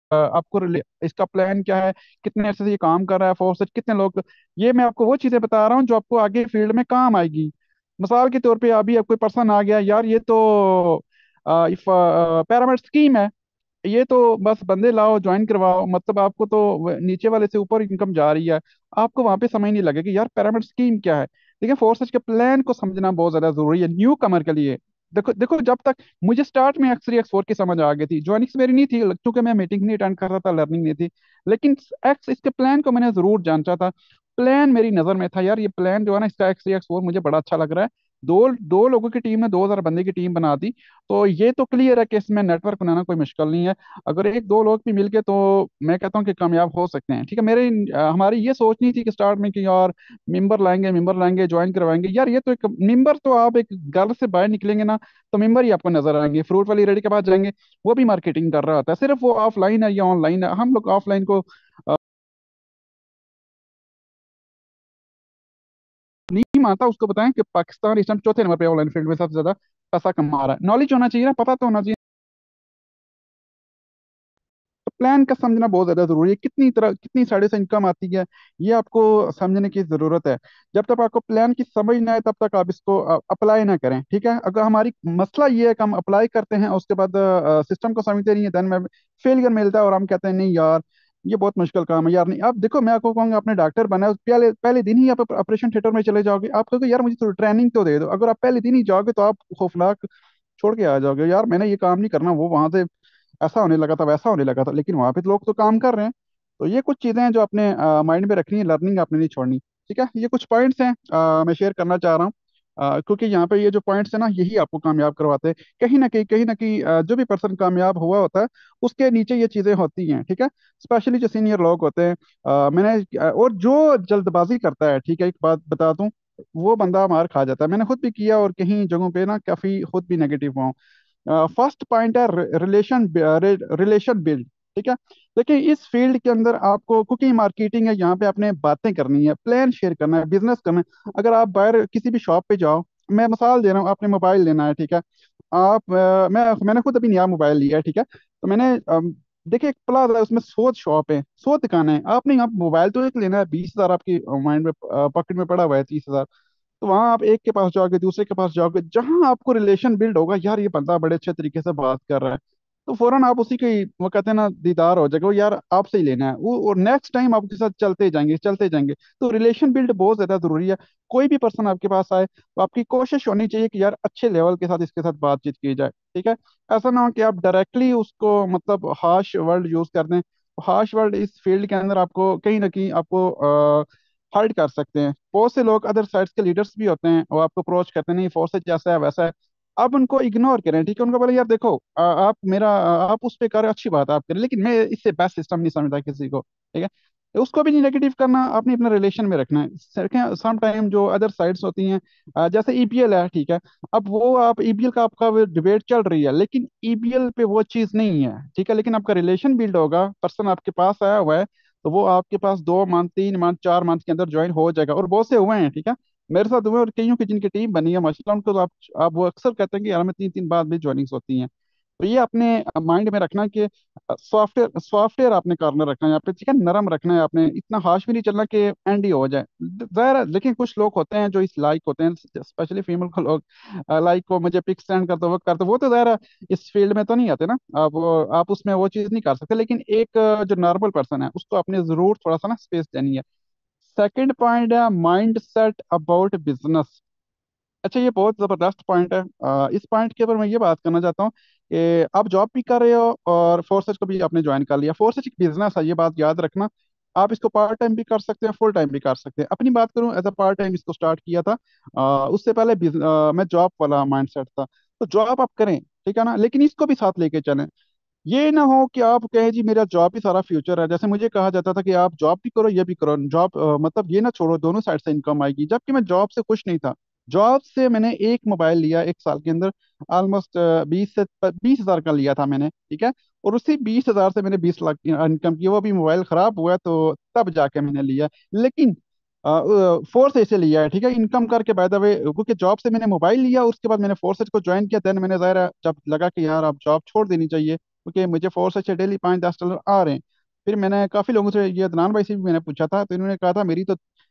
आपको इसका प्लान क्या है, कितने अर्से से ये काम कर रहा है, फोर्स कितने लोग। ये मैं आपको वो चीजें बता रहा हूँ जो आपको आगे फील्ड में काम आएगी। मिसाल के तौर पे अभी अब कोई पर्सन आ गया, यार ये तो इफ पैरामिड स्कीम है, ये तो बस बंदे लाओ ज्वाइन करवाओ, मतलब आपको तो नीचे वाले से ऊपर इनकम जा रही है। आपको वहां पे समझ नहीं लगेगी यार पिरामिड स्कीम क्या है। देखिए फोर्सेज के प्लान को समझना बहुत ज्यादा जरूरी है न्यू कमर के लिए। देखो देखो, जब तक मुझे स्टार्ट में एक्स 3 एक्स 4 की समझ आ गई थी, ज्वाइनिंग्स मेरी नहीं थी क्योंकि मैं मीटिंग नहीं अटेंड कर रहा था, लर्निंग नहीं थी। लेकिन एक्स इसके प्लान को मैंने जरूर जांचा था। प्लान मेरी नजर में था यार, ये प्लान जो है ना इसका X3 X4 मुझे बड़ा अच्छा लग रहा है। दो दो लोगों की टीम ने 2000 बंदे की टीम बना दी। तो ये तो क्लियर है कि इसमें नेटवर्क बनाना कोई मुश्किल नहीं है। अगर एक दो लोग भी मिल के, तो मैं कहता हूँ कि कामयाब हो सकते हैं। ठीक है, हमारी ये सोच नहीं थी कि स्टार्ट में कि यार मेंबर लाएंगे ज्वाइन करवाएंगे। यार ये तो एक मेंबर, तो आप एक घर से बाहर निकलेंगे ना, तो मेंबर ही आपको नजर आएंगे। फ्रूट वाली रेडी के पास जाएंगे, वो भी मार्केटिंग कर रहा होता है, सिर्फ वो ऑफलाइन है या ऑनलाइन है। हम लोग ऑफलाइन को नहीं मानता, उसको बताएं कि पाकिस्तान इस टाइम चौथे नंबर पे ऑनलाइन फील्ड में सबसे ज्यादा पैसा कमा रहा है। नॉलेज होना चाहिए ना, पता तो होना चाहिए। तो प्लान का समझना बहुत ज्यादा जरूरी है, कितनी साइड से इनकम आती है, ये आपको समझने की जरूरत है। जब तक आपको प्लान की समझ ना आए तब तक आप इसको अप्लाई ना करें। ठीक है, अगर हमारी मसला ये है कि हम अप्लाई करते हैं उसके बाद सिस्टम को समझते नहीं है, देन में फेलियर मिलता है और हम कहते हैं नहीं यार ये बहुत मुश्किल काम है। यार नहीं, आप देखो मैं आपको कहूंगा आपने डॉक्टर बना है, पहले पहले दिन ही आप ऑपरेशन थिएटर में चले जाओगे, आप कहोगे यार मुझे तो ट्रेनिंग तो दे दो। अगर आप पहले दिन ही जाओगे तो आप खौफनाक छोड़ के आ जाओगे, यार मैंने ये काम नहीं करना, वो वहां से ऐसा होने लगा था वैसा होने लगा था। लेकिन वहां पे तो लोग तो काम कर रहे हैं। तो ये कुछ चीजें हैं जो अपने माइंड में रखनी है, लर्निंग आपने नहीं छोड़नी। ठीक है, ये कुछ पॉइंट्स हैं मैं शेयर करना चाह रहा हूँ। क्योंकि यहाँ पे ये जो पॉइंट्स है ना यही आपको कामयाब करवाते हैं। कहीं ना कहीं जो भी पर्सन कामयाब हुआ होता है उसके नीचे ये चीजें होती हैं। ठीक है, स्पेशली जो सीनियर लोग होते हैं, और जो जल्दबाजी करता है, ठीक है, एक बात बता दूं, वो बंदा मार खा जाता है। मैंने खुद भी किया और कहीं जगहों पे ना काफी खुद भी नेगेटिव हुआ। फर्स्ट पॉइंट है रिलेशन बिल्ड। ठीक है, देखिए इस फील्ड के अंदर आपको कुकिंग मार्केटिंग है, यहाँ पे आपने बातें करनी है, प्लान शेयर करना है, बिजनेस करना है। अगर आप बाहर किसी भी शॉप पे जाओ, मैं मिसाल दे रहा हूँ, आपने मोबाइल लेना है। ठीक है, मैंने खुद अभी नया मोबाइल लिया है। ठीक है, तो मैंने देखिए एक प्लाजा है, उसमें 100 शॉप है, 100 दुकानें हैं। आपने आप मोबाइल तो एक लेना है, 20,000 आपकी माइंड में पॉकेट में पड़ा हुआ है, 30,000। तो वहां आप एक के पास जाओगे, दूसरे के पास जाओगे, जहां आपको रिलेशन बिल्ड होगा, यार ये बंदा बड़े अच्छे तरीके से बात कर रहा है, तो फौरन आप उसी के वो कहते हैं ना दीदार हो जाएगा, वो यार आपसे ही लेना है वो, और नेक्स्ट टाइम आपके साथ चलते जाएंगे चलते जाएंगे। तो रिलेशन बिल्ड बहुत ज्यादा जरूरी है। कोई भी पर्सन आपके पास आए तो आपकी कोशिश होनी चाहिए कि यार अच्छे लेवल के साथ इसके साथ बातचीत की जाए। ठीक है, ऐसा ना हो कि आप डायरेक्टली उसको मतलब हार्श वर्ड यूज कर दें। हार्श वर्ड इस फील्ड के अंदर आपको कहीं ना कहीं आपको हर्ट कर सकते हैं। बहुत से लोग अदर साइड्स के लीडर्स भी होते हैं, वो आपको अप्रोच करते हैं, नहीं फोर्सेज जैसा है वैसा है। आप उनको इग्नोर करें। ठीक है, उनको बोले यार देखो आप उस पे करें, अच्छी बात है आप करें, लेकिन मैं इससे बेस्ट सिस्टम नहीं समझता किसी को। ठीक है, तो उसको भी नहीं नेगेटिव करना, आपने अपने रिलेशन में रखना है। सम टाइम जो अदर साइड्स होती हैं, जैसे ईपीएल है, ठीक है, अब वो आप ईपीएल का आपका डिबेट चल रही है, लेकिन ईपीएल पे वो चीज़ नहीं है। ठीक है, लेकिन आपका रिलेशन बिल्ड होगा, पर्सन आपके पास आया हुआ है, तो वो आपके पास 2 मंथ 3 मंथ 4 मंथ के अंदर ज्वाइन हो जाएगा। और बहुत से हुए हैं। ठीक है, मेरे साथ हुए, और कईयों की जिनकी टीम बनी है माशाल्लाह, उनको तो आप वो अक्सर कहते हैं कि यार हमें 3 3 बाद भी ज्वाइनिंग्स होती हैं। तो ये अपने माइंड में रखना कि सॉफ्टवेयर सॉफ्टवेयर आपने कॉर्नर रखना है यहाँ पे। ठीक है, नरम रखना है आपने, इतना हाश भी नहीं चलना कि एंड ही हो जाए। जाहिर है, लेकिन कुछ लोग होते हैं जो इस लाइक होते हैं, स्पेशली फीमेल को लोग लाइक को मुझे पिक सेंड करते वो करते, वो तो जाहिर है इस फील्ड में तो नहीं आते ना। आप उसमें वो चीज़ नहीं कर सकते। लेकिन एक जो नॉर्मल पर्सन है उसको अपने जरूर थोड़ा सा ना स्पेस देनी है। सेकंड पॉइंट है माइंड सेट अबाउट बिजनेस। अच्छा, ये बहुत जबरदस्त पॉइंट है। इस पॉइंट के ऊपर मैं ये बात करना चाहता हूँ कि आप जॉब भी कर रहे हो और फोर्सेज को भी आपने ज्वाइन कर लिया। फोर्सेज एक बिजनेस है, ये बात याद रखना। आप इसको पार्ट टाइम भी कर सकते हैं, फुल टाइम भी कर सकते हैं। अपनी बात करूं, एज अ पार्ट टाइम इसको स्टार्ट किया था। उससे पहले मैं जॉब वाला माइंड सेट था। तो जॉब आप करें, ठीक है ना, लेकिन इसको भी साथ लेके चलें। ये ना हो कि आप कहें जी मेरा जॉब ही सारा फ्यूचर है। जैसे मुझे कहा जाता था कि आप जॉब भी करो ये भी करो, जॉब मतलब ये ना छोड़ो, दोनों साइड से इनकम आएगी। जबकि मैं जॉब से खुश नहीं था। जॉब से मैंने एक मोबाइल लिया 1 साल के अंदर, ऑलमोस्ट 20 हजार का लिया था मैंने। ठीक है, और उसी 20 हजार से मैंने 20 लाख की इनकम की। वो भी मोबाइल खराब हुआ तो तब जाके मैंने लिया। लेकिन फोर्स ऐसे लिया है, ठीक है, इनकम करके बाय द वे, क्योंकि जॉब से मैंने मोबाइल लिया, उसके बाद मैंने फोर्सेज को ज्वाइन किया। देन मैंने, जाहिर है, जब लगा कि यार अब जॉब छोड़ देनी चाहिए, क्योंकि मुझे फोर्स से डेली $5-10 आ रहे हैं। फिर मैंने काफ़ी लोगों से, ये अदनान भाई से भी मैंने पूछा था, तो इन्होंने कहा था मेरी तो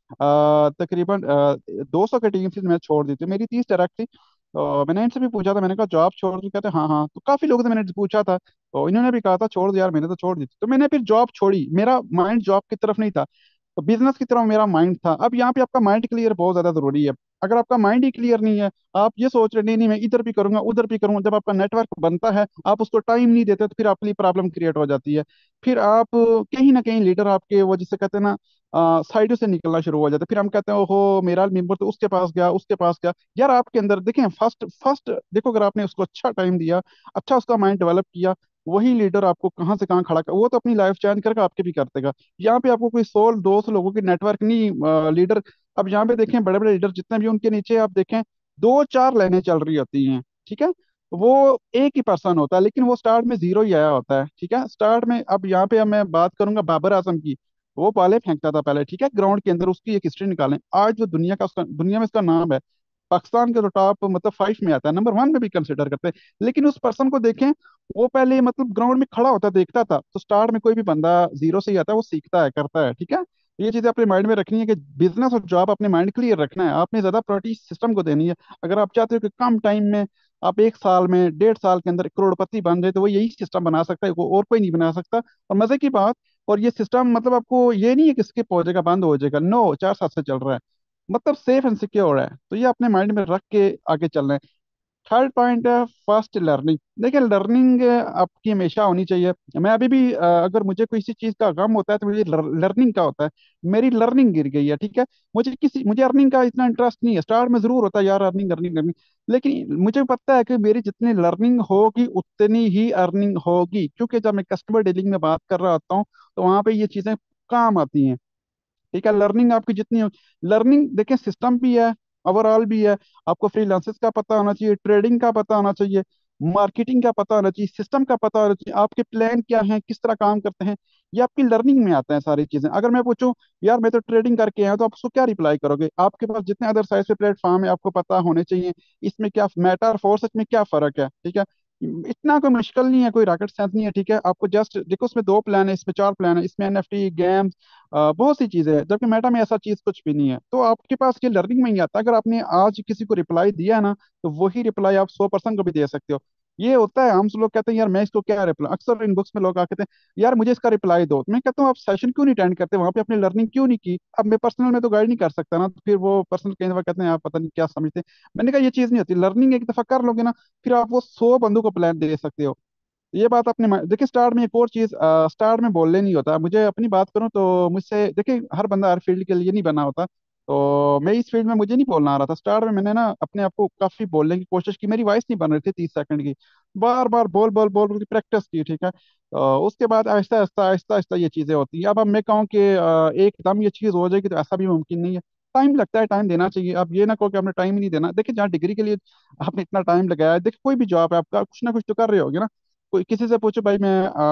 तकरीबन 200 की टीम थी, मैं छोड़ दी थी, मेरी 30 डायरेक्ट थी। तो मैंने इनसे भी पूछा था, मैंने कहा जॉब छोड़ दी, कहते हाँ हाँ। तो काफ़ी लोगों से मैंने पूछा था, तो इन्होंने भी कहा था छोड़ दो यार, मैंने तो छोड़ दी थी। तो मैंने फिर जॉब छोड़ी, मेरा माइंड जॉब की तरफ नहीं था, तो बिजनेस की तरफ मेरा माइंड था। अब यहाँ पे आपका माइंड क्लियर बहुत ज्यादा जरूरी है। अगर आपका माइंड ही क्लियर नहीं है, आप ये सोच रहे नहीं नहीं मैं इधर भी करूंगा उधर भी करूंगा, जब आपका नेटवर्क बनता है आप उसको टाइम नहीं देते, तो फिर आपके लिए प्रॉब्लम क्रिएट हो जाती है। फिर आप कहीं ना कहीं लीडर आपके वो जिसे कहते हैं ना साइडों से निकलना शुरू हो जाता है। फिर हम कहते हैं ओहो मेरा मेंबर तो उसके पास गया उसके पास गया। यार आपके अंदर देखें, फर्स्ट फर्स्ट देखो, अगर आपने उसको अच्छा टाइम दिया, अच्छा उसका माइंड डेवलप किया, वही लीडर आपको कहाँ से कहाँ खड़ा कर, वो तो अपनी लाइफ चेंज करके आपके भी कर देगा। यहाँ पे आपको कोई 100-200 लोगों की नेटवर्क नहीं लीडर। अब यहाँ पे देखें बड़े बड़े लीडर जितने भी उनके नीचे आप देखें, 2-4 लाइनें चल रही होती हैं, ठीक है। वो एक ही पर्सन होता है, लेकिन वो स्टार्ट में जीरो ही आया होता है, ठीक है। स्टार्ट में अब यहाँ पे अब मैं बात करूंगा बाबर आजम की। वो बाले फेंकता था पहले, ठीक है, ग्राउंड के अंदर। उसकी एक हिस्ट्री निकालें, आज जो दुनिया में उसका नाम है, पाकिस्तान के जो टॉप मतलब 5 में आता है, नंबर 1 में भी कंसिडर करते हैं। लेकिन उस पर्सन को देखें, वो पहले मतलब ग्राउंड में खड़ा होता देखता था। तो स्टार्ट में कोई भी बंदा जीरो से ही आता है, वो सीखता है करता है, ठीक है। ये चीजें अपने माइंड में रखनी है कि बिजनेस और जॉब अपने माइंड क्लियर रखना है, आपने ज्यादा प्रायोरिटी सिस्टम को देनी है। अगर आप चाहते हो कि कम टाइम में, आप 1 साल में 1.5 साल के अंदर करोड़पति बन जाए, तो वो यही सिस्टम बना सकता है, और कोई नहीं बना सकता। और मजे की बात, और ये सिस्टम मतलब आपको ये नहीं है कि स्किप हो जाएगा बंद हो जाएगा, नो, 4 साल से चल रहा है, मतलब सेफ एंड सिक्योर है। तो ये अपने माइंड में रख के आगे चलना है। थर्ड पॉइंट है फर्स्ट लर्निंग। देखिए लर्निंग आपकी हमेशा होनी चाहिए। मैं अभी भी अगर मुझे किसी चीज का गम होता है तो मुझे लर्निंग का होता है। मेरी लर्निंग गिर गई है, ठीक है। मुझे अर्निंग का इतना इंटरेस्ट नहीं है, स्टार्ट में जरूर होता है यार अर्निंग अर्निंग अर्निंग। लेकिन मुझे पता है कि मेरी जितनी लर्निंग होगी उतनी ही अर्निंग होगी, क्योंकि जब मैं कस्टमर डीलिंग में बात कर रहा होता हूँ, तो वहां पे ये चीजें काम आती हैं, ठीक है। लर्निंग आपकी जितनी हो, लर्निंग देखें सिस्टम भी है, ओवरऑल भी है। आपको फ्रीलांसेस का पता होना चाहिए, ट्रेडिंग का पता होना चाहिए, मार्केटिंग का पता होना चाहिए, सिस्टम का पता होना चाहिए, आपके प्लान क्या हैं, किस तरह काम करते हैं। ये आपकी लर्निंग में आता है सारी चीजें। अगर मैं पूछूं यार मैं तो ट्रेडिंग करके आया हूं, तो आप उसको क्या रिप्लाई करोगे? आपके पास जितने अदर साइज के प्लेटफॉर्म है आपको पता होने चाहिए, इसमें क्या मैटर और फोर्स में क्या फर्क है, ठीक है। इतना कोई मुश्किल नहीं है, कोई रॉकेट साइंस नहीं है, ठीक है। आपको जस्ट देखो, उसमें 2 प्लान है, इसमें 4 प्लान है, इसमें एनएफटी गेम्स बहुत सी चीजें हैं, जबकि मेटा में ऐसा चीज कुछ भी नहीं है। तो आपके पास ये लर्निंग में ही आता है। अगर आपने आज किसी को रिप्लाई दिया ना, तो वही रिप्लाई आप 100% को भी दे सकते हो। ये होता है, हम सब लोग कहते हैं यार मैं इसको क्या रिप्लाई, अक्सर इनबॉक्स में लोग आके कहते हैं यार मुझे इसका रिप्लाई दो। तो मैं कहता हूँ आप सेशन क्यों नहीं अटेंड करते, वहां पे अपनी लर्निंग क्यों नहीं की? अब मैं पर्सनल में तो गाइड नहीं कर सकता ना, तो फिर वो पर्सनल कई दफा कहते हैं आप पता नहीं क्या समझते हैं। मैंने कहा ये चीज नहीं होती, लर्निंग एक दफा कर लोगे ना, फिर आप वो 100 बंदों को प्लान दे सकते हो। ये बात अपने देखिए, स्टार्ट में एक और चीज, स्टार्ट में बोलने नहीं होता। मुझे अपनी बात करूं तो मुझसे देखिए, हर बंदा हर फील्ड के लिए नहीं बना होता। तो मैं इस फील्ड में मुझे नहीं बोलना आ रहा था, स्टार्ट में मैंने ना अपने आप को काफी बोलने की कोशिश की, मेरी वॉइस नहीं बन रही थी 30 सेकंड की, बार बार बोल बोल बोल बोल की प्रैक्टिस की, ठीक है। उसके बाद आहिस्ता आहिस्ता आहिस्ता आहिस्ता ये चीजें होती है। अब मैं कहूँ कि एकदम ये चीज हो जाएगी, तो ऐसा भी मुमकिन नहीं है। टाइम लगता है, टाइम देना चाहिए। आप ये ना कहो कि आपने टाइम ही नहीं देना। देखिए जहाँ डिग्री के लिए आपने इतना टाइम लगाया है, देखिए कोई भी जॉब है आपका, कुछ ना कुछ तो कर रहे होगे ना। कोई किसी से पूछो भाई मैं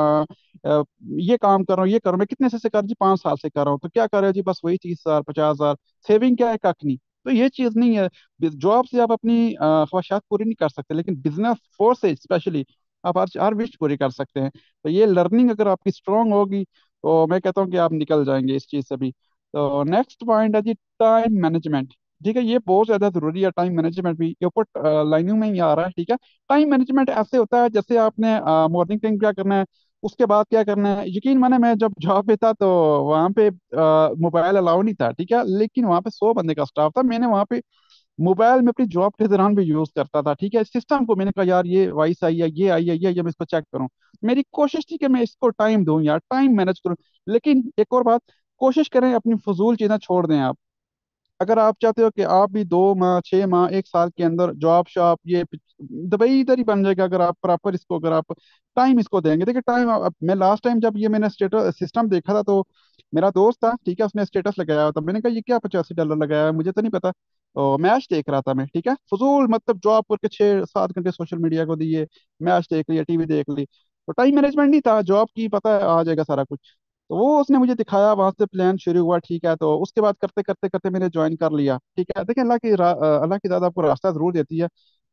ये काम कर रहा हूँ ये कर रहा हूँ, मैं कितने से कर जी, 5 साल से कर रहा हूँ, तो क्या कर रहे हो जी? बस वही 30,000 50,000। सेविंग क्या है? कख नहीं। तो ये चीज नहीं है। जॉब से आप अपनी ख्वाहिशात पूरी नहीं कर सकते, लेकिन बिजनेस फोर्स से स्पेशली आप हर विश पूरी कर सकते हैं। तो ये लर्निंग अगर आपकी स्ट्रांग होगी, तो मैं कहता हूँ कि आप निकल जाएंगे इस चीज से भी। तो नेक्स्ट पॉइंट है जी टाइम मैनेजमेंट। ठीक है, ये बहुत ज्यादा जरूरी है, टाइम मैनेजमेंट भी। ये ऊपर लाइनिंग में ही आ रहा है, ठीक है। टाइम मैनेजमेंट ऐसे होता है जैसे आपने मॉर्निंग टाइम क्या करना है, उसके बाद क्या करना है। यकीन माने मैं जब जॉब पे था, तो वहाँ पे मोबाइल अलाउ नहीं था, ठीक है। लेकिन वहाँ पे 100 बंदे का स्टाफ था, मैंने वहाँ पे मोबाइल में अपनी जॉब के दौरान भी यूज करता था, ठीक है। सिस्टम को मैंने कहा यार ये वॉइस आई है, ये आई है, ये मैं इसको चेक करूँ। मेरी कोशिश थी कि मैं इसको टाइम दूं यार, टाइम मैनेज करूँ। लेकिन एक और बात, कोशिश करें अपनी फजूल चीजें छोड़ दें आप। अगर आप चाहते हो कि आप भी 2 माह 6 माह 1 साल के अंदर जॉब शॉप ये दुबई इधर ही बन जाएगा, अगर आप प्रॉपर इसको, अगर आप टाइम इसको देंगे। देखिए टाइम, अब मैं लास्ट टाइम जब ये मैंने स्टेटस सिस्टम देखा था, तो मेरा दोस्त था, ठीक है, उसने स्टेटस लगाया हुआ था। मैंने कहा ये क्या $85 लगाया है, मुझे तो नहीं पता। तो मैच देख रहा था मैं, ठीक है, फजूल मतलब जॉब करके 6-7 घंटे सोशल मीडिया को दिए, मैच देख लिया, टीवी देख ली। तो टाइम मैनेजमेंट नहीं था, जॉब की पता है आ जाएगा सारा कुछ। तो वो उसने मुझे दिखाया, वहां से प्लान शुरू हुआ, ठीक है। तो उसके बाद करते करते करते मैंने ज्वाइन कर लिया, ठीक है। देखिए अल्लाह की ज्यादा आपको रास्ता जरूर देती है।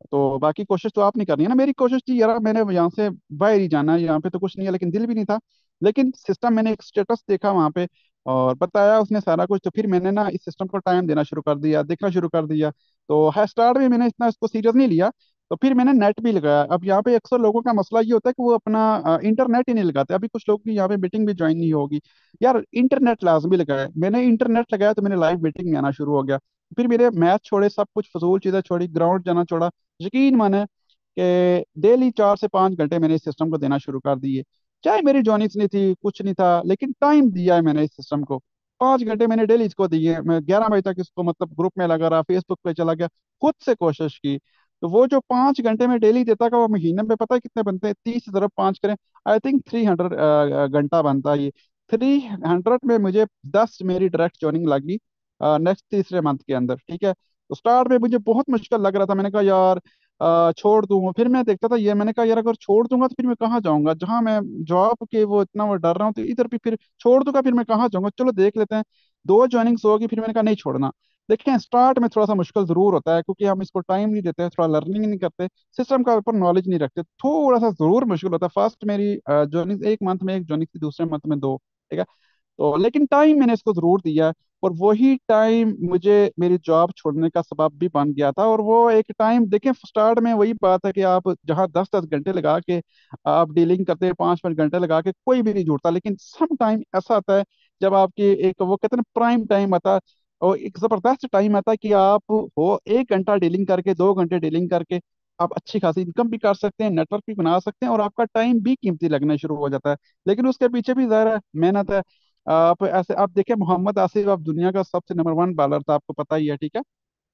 तो बाकी कोशिश तो आपने करनी है ना। मेरी कोशिश थी यार, मैंने यहाँ से बाहर ही जाना है, यहाँ पे तो कुछ नहीं है, लेकिन दिल भी नहीं था। लेकिन सिस्टम, मैंने एक स्टेटस देखा वहाँ पे और बताया उसने सारा कुछ, तो फिर मैंने ना इस सिस्टम को टाइम देना शुरू कर दिया, देखना शुरू कर दिया। तो है स्टार्ट में मैंने इतना इसको सीरियस नहीं लिया। तो फिर मैंने नेट भी लगाया। अब यहाँ पे अक्सर लोगों का मसला ये होता है कि वो अपना इंटरनेट ही नहीं लगाते। अभी कुछ लोग की यहाँ पे मीटिंग भी ज्वाइन नहीं होगी, यार इंटरनेट लाजमी लगाया। मैंने इंटरनेट लगाया तो मैंने लाइव मीटिंग में आना शुरू हो गया। फिर मेरे मैथ छोड़े, सब कुछ फजूल चीज़ें छोड़ी, ग्राउंड जाना छोड़ा। यकीन माने कि डेली 4 से 5 घंटे मैंने इस सिस्टम को देना शुरू कर दिए। चाहे मेरी जॉइनिंग्स नहीं थी, कुछ नहीं था, लेकिन टाइम दिया है मैंने इस सिस्टम को। 5 घंटे मैंने डेली इसको दिए। मैं 11 बजे तक इसको मतलब ग्रुप में लगा रहा, फेसबुक पे चला गया, खुद से कोशिश की। तो वो जो 5 घंटे में डेली देता का, वो महीने में पता है कितने बनते हैं? 30 × 5 करें, आई थिंक 300 घंटा बनता है ये। 300 में मुझे 10 मेरी डायरेक्ट जॉइनिंग लगी नेक्स्ट तीसरे मंथ के अंदर, ठीक है। तो स्टार्ट में मुझे बहुत मुश्किल लग रहा था, मैंने कहा यार छोड़ दूंगा। फिर मैं देखता था ये, मैंने कहा यार अगर छोड़ दूंगा तो फिर मैं कहाँ जाऊंगा, जहां मैं जॉब के वो इतना वो डर रहा हूँ, तो इधर भी फिर छोड़ दूंगा, फिर मैं कहाँ जाऊंगा, चलो देख लेते हैं। 2 जॉइनिंग्स होगी, फिर मैंने कहा नहीं छोड़ना। देखिए स्टार्ट में थोड़ा सा मुश्किल जरूर होता है, क्योंकि हम इसको टाइम नहीं देते, थोड़ा लर्निंग नहीं करते, सिस्टम का ऊपर नॉलेज नहीं रखते, थोड़ा सा जरूर मुश्किल होता है। फर्स्ट मेरी जॉइनिंग एक मंथ में एक जॉइनिंग थी, दूसरे मंथ में दो, ठीक है। तो लेकिन टाइम मैंने इसको जरूर दिया है। और वही टाइम मुझे मेरी जॉब छोड़ने का सबब भी बन गया था। और वो एक टाइम देखें, स्टार्ट में वही बात है कि आप जहाँ 10 10 घंटे लगा के आप डीलिंग करते हैं, 5 5 घंटे लगा के, कोई भी नहीं जुड़ता। लेकिन सम टाइम ऐसा आता है जब आपकी एक वो कहते हैं प्राइम टाइम आता है, और एक जबरदस्त टाइम आता है कि आप हो 1 घंटा डीलिंग करके, 2 घंटे डीलिंग करके आप अच्छी खासी इनकम भी कर सकते हैं, नेटवर्क भी बना सकते हैं, और आपका टाइम भी कीमती लगना शुरू हो जाता है। लेकिन उसके पीछे भी ज़रा मेहनत है। आप ऐसे आप देखिए, मोहम्मद आसिफ अब दुनिया का सबसे नंबर 1 बॉलर था, आपको पता ही है, ठीक है।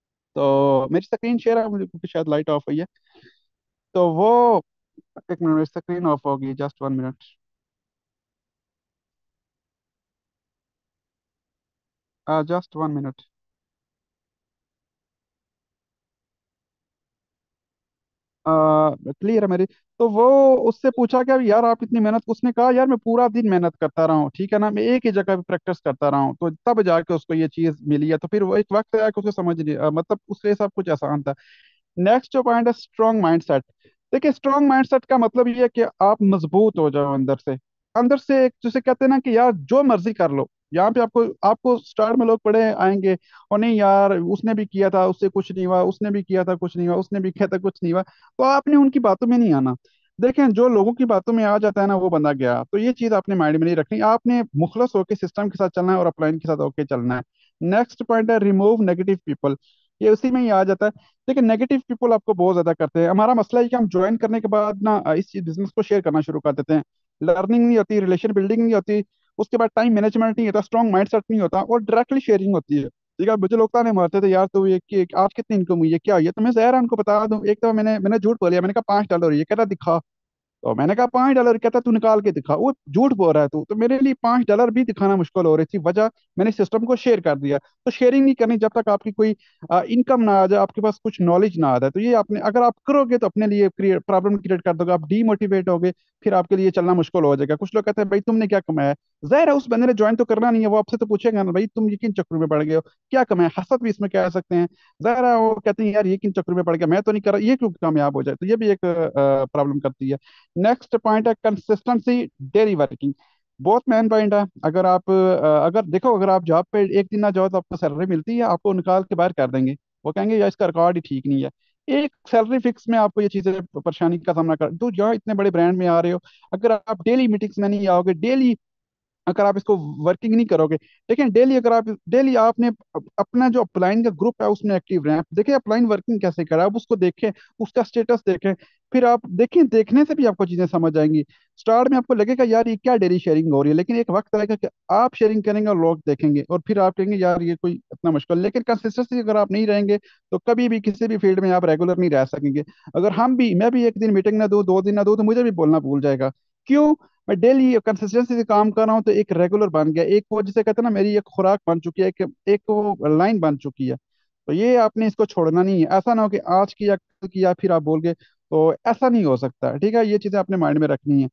तो मेरी स्क्रीन शेयर है मुझे, क्योंकि शायद लाइट ऑफ हुई है। तो वो, एक मिनट, मेरी स्क्रीन ऑफ होगी, just 1 minute, just 1 minute. Clear है मेरी। तो वो उससे पूछा कि अब यार आप इतनी मेहनत, उसने कहा यार मैं पूरा दिन मेहनत करता रहा हूँ, ठीक है ना, मैं एक ही जगह पे प्रैक्टिस करता रहा हूँ, तो तब जाके उसको ये चीज मिली है। तो फिर वो एक वक्त आया कि उसको समझ नहीं मतलब उसके लिए सब कुछ आसान था। नेक्स्ट जो पॉइंट है, स्ट्रॉन्ग माइंडसेट। देखिए स्ट्रॉन्ग माइंडसेट का मतलब ये है कि आप मजबूत हो जाओ अंदर से। अंदर से एक जिसे कहते हैं ना कि यार जो मर्जी कर लो। यहाँ पे आपको आपको स्टार्ट में लोग पढ़े आएंगे, और नहीं यार उसने भी किया था, उससे कुछ नहीं हुआ, उसने भी किया था कुछ नहीं हुआ, उसने भी किया था कुछ नहीं हुआ, तो आपने उनकी बातों में नहीं आना। देखें जो लोगों की बातों में आ जाता है ना, वो बंदा गया। तो ये चीज आपने माइंड में नहीं रखनी, आपने मुखलस होकर सिस्टम के साथ चलना है और अपलाइन के साथ होकर चलना है। नेक्स्ट पॉइंट है, रिमूव नेगेटिव पीपल। ये उसी में ही आ जाता है। देखिए नेगेटिव पीपल आपको बहुत ज्यादा करते हैं। हमारा मसला है कि हम ज्वाइन करने के बाद ना इस चीज बिजनेस को शेयर करना शुरू कर देते हैं। लर्निंग नहीं होती, रिलेशन बिल्डिंग नहीं होती, उसके बाद टाइम मैनेजमेंट नहीं होता, स्ट्रॉन्ग माइंडसेट नहीं होता, और डायरेक्टली शेयरिंग होती है। ठीक है, मुझे लोग ताने मारते थे यार, तो ये कि आज कितनी इनकम हुई है, क्या हुई है, तो मैं जहर उनको बता दूं। एक तो मैंने झूठ बोलिया, मैंने कहा $5 हुई है, कह रहा दिखा। तो मैंने कहा $5, कहता तू निकाल के दिखा, वो झूठ बोल रहा है तू। तो मेरे लिए $5 भी दिखाना मुश्किल हो रही थी, वजह मैंने सिस्टम को शेयर कर दिया। तो शेयरिंग नहीं करनी जब तक आपकी कोई इनकम ना आ जाए, आपके पास कुछ नॉलेज ना आ जाए। तो ये आपने अगर आप करोगे तो अपने लिए प्रॉब्लम क्रिएट कर दोगे, आप डीमोटिवेट होगे, फिर आपके लिए चलना मुश्किल हो जाएगा। कुछ लोग कहते हैं भाई तुमने क्या कमाया है? जाहिर है उस बंदे ने ज्वाइन तो करना नहीं है, वो आपसे तो पूछेगा ना भाई तुम ये किन चक्कर में पड़ गए हो, क्या कमाया, हसद भी इसमें कह सकते हैं। जाहिर है वो कहते हैं यार ये किन चक्कर में पड़ गया, मैं तो नहीं कर रहा, ये क्यों कामयाब हो जाए। तो ये भी एक प्रॉब्लम करती है। नेक्स्ट पॉइंट है कंसिस्टेंसी, डेली वर्किंग। बहुत मेन पॉइंट है। अगर आप अगर देखो, अगर आप जॉब पे एक दिन ना जाओ तो आपको सैलरी मिलती है, आपको निकाल के बाहर कर देंगे। वो कहेंगे यार इसका रिकॉर्ड ही ठीक नहीं है। एक सैलरी फिक्स में आपको ये चीजें परेशानी का सामना कर, तो यहाँ इतने बड़े ब्रांड में आ रहे हो, अगर आप डेली मीटिंग्स में नहीं आओगे, डेली अगर आप इसको वर्किंग नहीं करोगे। लेकिन डेली अगर आप डेली आपने अपना जो अपलाइन का ग्रुप है उसमें एक्टिव रहें। देखिए अपलाइन वर्किंग कैसे करा, आप उसको देखें, उसका स्टेटस देखें, फिर आप देखें, देखने से भी आपको चीजें समझ आएंगी। स्टार्ट में आपको लगेगा यार ये क्या डेली शेयरिंग हो रही है, लेकिन एक वक्त आएगा कि आप शेयरिंग करेंगे और लोग देखेंगे, और फिर आप कहेंगे यार ये कोई इतना मुश्किल। लेकिन कंसिस्टेंसी अगर आप नहीं रहेंगे तो कभी भी किसी भी फील्ड में आप रेगुलर नहीं रह सकेंगे। अगर मैं भी एक दिन मीटिंग ना दूं, 2 दिन ना दूं, तो मुझे भी बोलना भूल जाएगा। क्यों? मैं डेली कंसिस्टेंसी से काम कर रहा हूँ, तो एक रेगुलर बन गया, एक वो जिसे कहते हैं ना मेरी एक खुराक बन चुकी है, एक वो लाइन बन चुकी है। तो ये आपने इसको छोड़ना नहीं है। ऐसा ना हो कि आज किया कल किया फिर आप बोल गए, तो ऐसा नहीं हो सकता। ठीक है, ये चीजें आपने माइंड में रखनी है।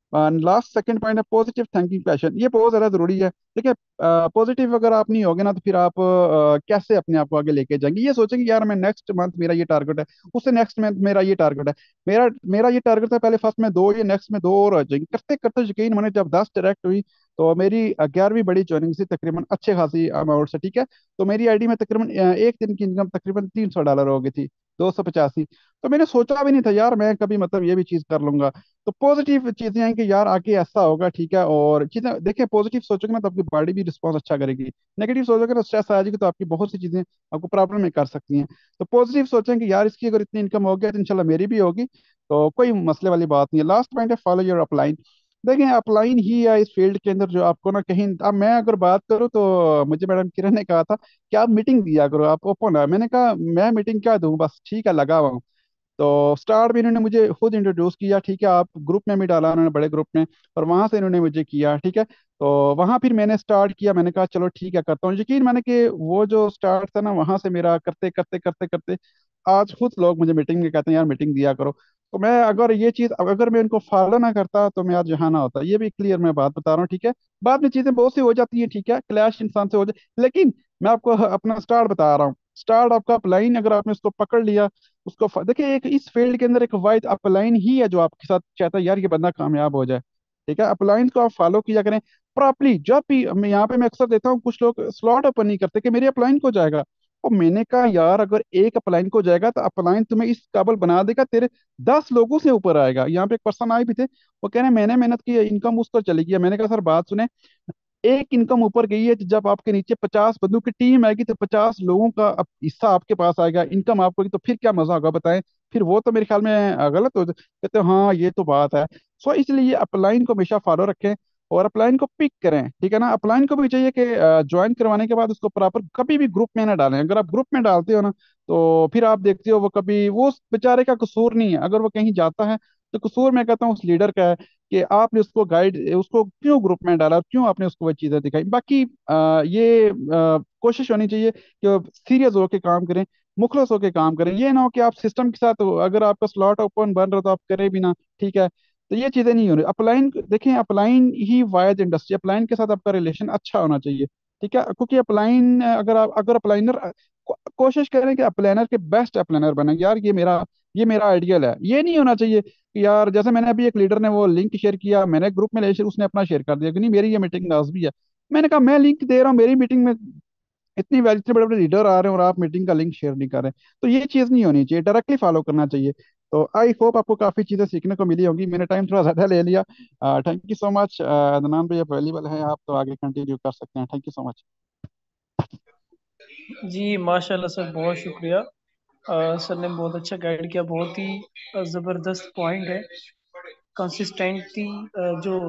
लास्ट सेकंड पॉइंट है पॉजिटिव थिंकिंग पैशन, ये बहुत ज़्यादा ज़रूरी है। देखिए पॉजिटिव अगर आप नहीं होगे ना तो फिर आप कैसे अपने आप को आगे लेके जाएंगे। ये सोचेंगे यार मैं नेक्स्ट मंथ मेरा ये टारगेट है, उससे नेक्स्ट मंथ मेरा ये टारगेट है, मेरा मेरा ये टारगेट था पहले फर्स्ट में दो, ये नेक्स्ट में दो और आ जाएंगे। करते करते यकीन मैंने जब 10 डायरेक्ट हुई तो मेरी 11वीं बड़ी ज्वाइनिंग थी तकरीबन अच्छे खासी अमाउंट से, ठीक है। तो मेरी आईडी में तकरीबन एक दिन की इनकम तकरीबन $300 हो गई थी, 285। तो मैंने सोचा भी नहीं था यार मैं कभी मतलब ये भी चीज़ कर लूंगा। तो पॉजिटिव चीजें हैं कि यार आगे ऐसा होगा, ठीक है। और चीजें देखिए पॉजिटिव सोचोगे ना तो आपकी बॉडी भी रिस्पॉन्स अच्छा करेगी, नेगेटिव सोचोगे ना स्ट्रेस आ जाएगी तो आपकी बहुत सी चीजें आपको प्रॉब्लम में कर सकती हैं। तो पॉजिटिव सोचें कि यार इसकी अगर इतनी इनकम हो गया तो इंशाल्लाह मेरी भी होगी, तो कोई मसले वाली बात नहीं है। लास्ट पॉइंट है फॉलो योर अपलाइन। देखें अपलाइन ही है इस फील्ड के अंदर जो आपको ना कहीं, अब मैं अगर बात करूँ तो मुझे मैडम किरण ने कहा था कि आप मीटिंग दिया करो, आप ओपन है। मैंने कहा मैं मीटिंग क्या दूं, बस ठीक है लगा हुआ हूँ। तो स्टार्ट में इन्होंने मुझे खुद इंट्रोड्यूस किया, ठीक है, आप ग्रुप में भी डाला उन्होंने बड़े ग्रुप में, और वहां से इन्होंने मुझे किया, ठीक है। तो वहां फिर मैंने स्टार्ट किया, मैंने कहा चलो ठीक है करता हूँ। यकीन मैंने कि वो जो स्टार्ट था ना वहां से मेरा करते करते करते करते आज खुद लोग मुझे मीटिंग में कहते हैं यार मीटिंग दिया करो। तो मैं अगर ये चीज अगर मैं इनको फॉलो ना करता तो मैं आज यहाँ ना होता, ये भी क्लियर मैं बात बता रहा हूँ, ठीक है। बाद में चीजें बहुत सी हो जाती हैं, ठीक है, क्लैश इंसान से हो जाए, लेकिन मैं आपको अपना स्टार्ट बता रहा हूँ। स्टार्ट आपका अपलाइन अगर आपने उसको पकड़ लिया, उसको देखिए एक इस फील्ड के अंदर एक वाइड अपलाइन ही है जो आपके साथ चाहता है यार ये बंदा कामयाब हो जाए, ठीक है। अपलाइन को आप फॉलो किया करें प्रॉपरली। जब भी मैं यहाँ पे मैं अक्सर देता हूँ कुछ लोग स्लॉट ओपन नहीं करते कि मेरी अपलाइन को जाएगा। और मैंने कहा यार अगर एक अपलाइन को जाएगा तो अपलाइन तुम्हें इस काबल बना देगा तेरे 10 लोगों से ऊपर आएगा। यहाँ पे एक पर्सन आए भी थे, वो कह रहे हैं मैंने मेहनत की इनकम उस पर चली गई है। मैंने कहा सर बात सुने, एक इनकम ऊपर गई है तो जब आपके नीचे 50 बंदों की टीम आएगी तो 50 लोगों का हिस्सा आपके पास आएगा, इनकम आपको होगी, तो फिर क्या मजा होगा बताएं। फिर वो तो मेरे ख्याल में गलत हो कहते हैं, हाँ ये तो बात है। सो इसलिए अपलाइन को हमेशा फॉलो रखें और अपलाइन को पिक करें, ठीक है ना। अपलाइन को भी चाहिए कि ज्वाइन करवाने के बाद उसको प्रॉपर कभी भी ग्रुप में ना डालें। अगर आप ग्रुप में डालते हो ना तो फिर आप देखते हो वो कभी वो उस बेचारे का कसूर नहीं है, अगर वो कहीं जाता है तो कसूर मैं कहता हूँ उस लीडर का है कि आपने उसको गाइड उसको क्यों ग्रुप में डाला, क्यों आपने उसको वो चीज़ें दिखाई। बाकी कोशिश होनी चाहिए कि सीरियस होकर काम करें, मुखलस होकर काम करें। ये ना हो कि आप सिस्टम के साथ अगर आपका स्लॉट ओपन बन रहा हो तो आप करें भी ना, ठीक है। तो ये चीज़ें नहीं हो रही। अपलाइन देखें, अपलाइन ही वायद इंडस्ट्री, अपलाइन के साथ आपका रिलेशन अच्छा होना चाहिए, ठीक है। क्योंकि अपलाइन अगर अप्लाइनर कोशिश करें कि अप्लाइनर के बेस्ट अप्लाइनर बने यार, ये मेरा आइडियल है। ये नहीं होना चाहिए कि यार जैसे मैंने अभी एक लीडर ने वो लिंक शेयर किया, मैंने ग्रुप में ले शेयर, उसने अपना शेयर कर दिया कि नहीं मेरी ये मीटिंग लास्ट भी है। मैंने कहा मैं लिंक दे रहा हूँ मेरी मीटिंग में, इतनी इतने बड़े बड़े लीडर आ रहे हैं और आप मीटिंग का लिंक शेयर नहीं कर रहे। तो ये चीज़ नहीं होनी चाहिए, डायरेक्टली फॉलो करना चाहिए। तो आई होप आपको काफ़ी चीज़ें सीखने को मिली होंगी, मैंने टाइम थोड़ा ज़्यादा ले लिया। Thank you so much. Adnan भाई अवेलेबल है, आप तो आगे कंटिन्यू कर सकते हैं। Thank you so much. जी माशाल्लाह सर, बहुत शुक्रिया। सर ने बहुत अच्छा गाइड किया, बहुत ही ज़बरदस्त पॉइंट है। कंसिस्टेंटली जो